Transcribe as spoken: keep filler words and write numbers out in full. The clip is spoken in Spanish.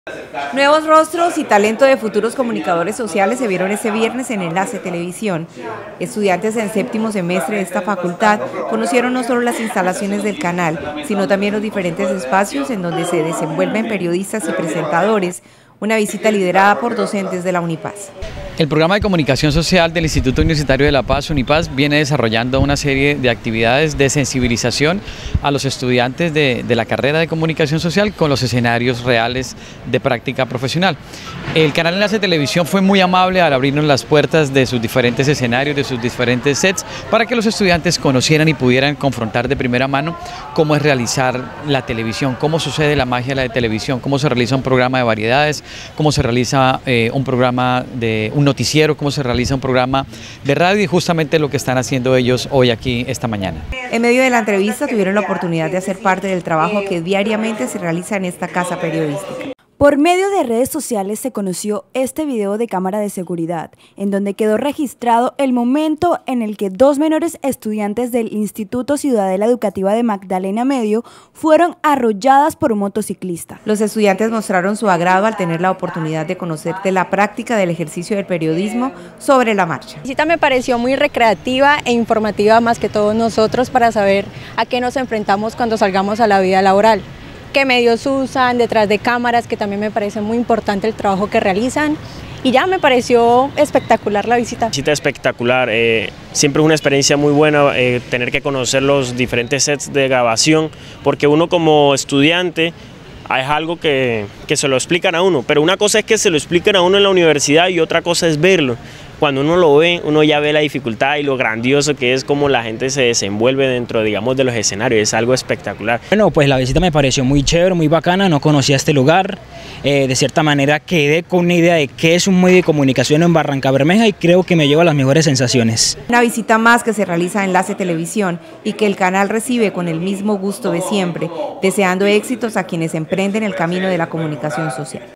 Nuevos rostros y talento de futuros comunicadores sociales se vieron este viernes en Enlace Televisión. Estudiantes en séptimo semestre de esta facultad conocieron no solo las instalaciones del canal, sino también los diferentes espacios en donde se desenvuelven periodistas y presentadores, una visita liderada por docentes de la Unipaz. El programa de comunicación social del Instituto Universitario de La Paz, Unipaz, viene desarrollando una serie de actividades de sensibilización a los estudiantes de, de la carrera de comunicación social con los escenarios reales de práctica profesional. El canal Enlace Televisión fue muy amable al abrirnos las puertas de sus diferentes escenarios, de sus diferentes sets, para que los estudiantes conocieran y pudieran confrontar de primera mano cómo es realizar la televisión, cómo sucede la magia de la televisión, cómo se realiza un programa de variedades, cómo se realiza eh, un programa de un noticiero, cómo se realiza un programa de radio y justamente lo que están haciendo ellos hoy aquí esta mañana. En medio de la entrevista tuvieron la oportunidad de hacer parte del trabajo que diariamente se realiza en esta casa periodística. Por medio de redes sociales se conoció este video de cámara de seguridad, en donde quedó registrado el momento en el que dos menores estudiantes del Instituto Ciudadela Educativa de Magdalena Medio fueron arrolladas por un motociclista. Los estudiantes mostraron su agrado al tener la oportunidad de conocer de la práctica del ejercicio del periodismo sobre la marcha. La visita me pareció muy recreativa e informativa más que todos nosotros para saber a qué nos enfrentamos cuando salgamos a la vida laboral. Qué medios usan, detrás de cámaras, que también me parece muy importante el trabajo que realizan. Y ya me pareció espectacular la visita. Visita espectacular, eh, siempre es una experiencia muy buena eh, tener que conocer los diferentes sets de grabación, porque uno como estudiante es algo que, que se lo explican a uno, pero una cosa es que se lo expliquen a uno en la universidad y otra cosa es verlo. Cuando uno lo ve, uno ya ve la dificultad y lo grandioso que es cómo la gente se desenvuelve dentro, digamos, de los escenarios, es algo espectacular. Bueno, pues la visita me pareció muy chévere, muy bacana, no conocía este lugar, eh, de cierta manera quedé con una idea de qué es un medio de comunicación en Barrancabermeja y creo que me lleva las mejores sensaciones. Una visita más que se realiza en Enlace Televisión y que el canal recibe con el mismo gusto de siempre, deseando éxitos a quienes emprenden el camino de la comunicación social.